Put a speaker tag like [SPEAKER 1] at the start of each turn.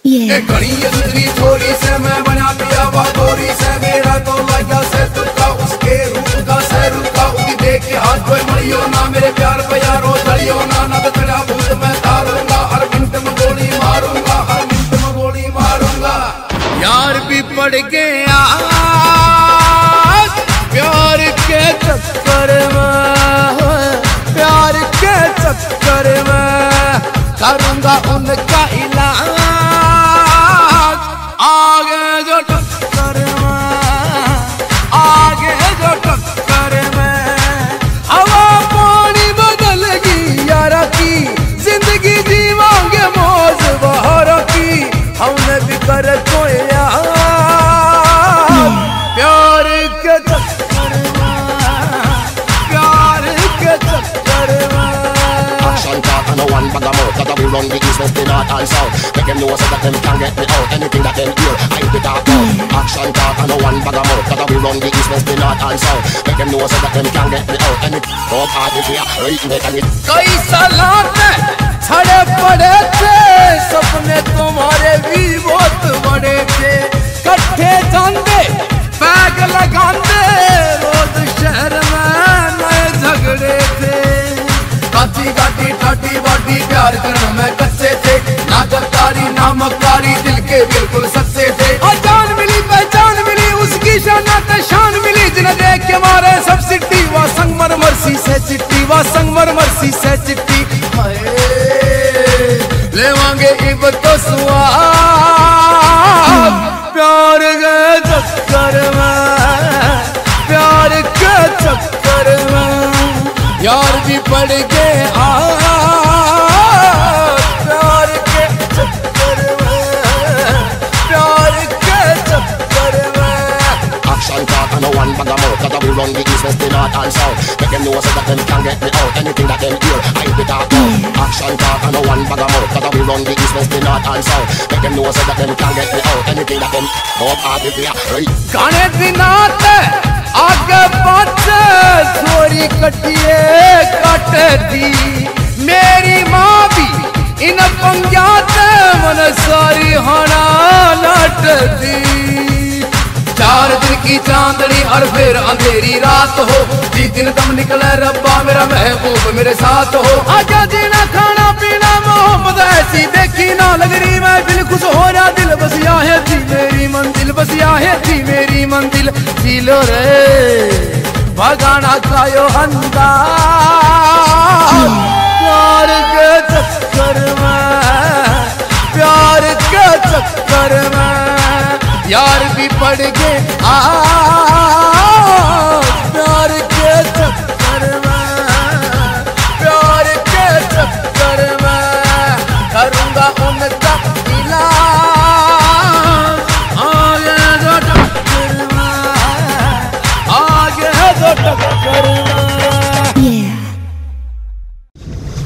[SPEAKER 1] घड़ी दूसरी थोड़ी से मैं बना दिया थोड़ी से मेरा तो लगा से तुका उसके रूप का से रुका उदी देख के हाथ कोई मरियो ना मेरे प्यार पे यारो चलियो ना तो तेरा भूत मैं तारूंगा हर मिनट में गोली मारूंगा हर मिनट में गोली मारूंगा। यार भी पड़ गया प्यार के चक्कर में प्यार के चक्कर में करूंगा उनका इलाज आगे जो टक्कर में आगे जो टक्कर में हवा पानी बदल गई यारा की जिंदगी जीवांगे मौज बहार की हमने भी कर कोई प्यार के चक्कर में प्यार के चक्कर में।
[SPEAKER 2] Action talk and no one bag of mouth that we run the east, west, the north and south. Make them know so that them can get me out. Anything that them hear, I be talk out. Action talk and no one bag of mouth that we run the east, west, the north and south. Make them know so that them can get me out. Anything talk hard if you right make and it.
[SPEAKER 1] कई सालात छड़े पड़े थे सपने तुम्हारे भी बहुत बड़े थे कट्ठे जांदे बैग लगांदे रोज शहर में नए झगड़े थे काटी काटी ठाटी बाटी प्यार करने में कच्चे थे ना गद्दारी ना मक्कारी दिल के बिल्कुल सच्चे थे जान मिली पहचान मिली उसकी शान मिली जिन्हें देख के मारे सब सिट्टी वा संगमरमर सी से चिट्टी वा संगमरमर सी से चिट्टी लेवांगे इब तो स्वाद प्यार के चक्कर में प्यार के चक्कर में यार भी पड़ गए प्यार के चक्कर में प्यार के चक्कर में।
[SPEAKER 2] Action talk and no one bag of mouth that we run the east, west, the north and south. Make them know so that them can get me out. Anything that them hear, I be talk out. Action talk and no one bag of mouth that we run the east, west, the north and south. Make them know so that them can get me out. Anything that them talk hard if you right.
[SPEAKER 1] गाने दिनात आगे पाछे छोरी कटिए कटती मेरी माँ भी इन पंग्यात मन सारी हाना लटती 4 दिन की चांदनी और फिर अंधेरी रात हो 3 दिन दम निकले रब्बा मेरा महबूब मेरे साथ हो आजा जीना खाना पीना मोहब्बत ऐसी देखी ना लगरी मैं दिल खुश हो रहा दिल बसिया है थी मेरी मंजिल बसिया है थी मेरी मंजिल जिलो रे भगाना खायो अंदा प्यार के चक्कर में प्यार के चक्कर में यार भी पड़ गए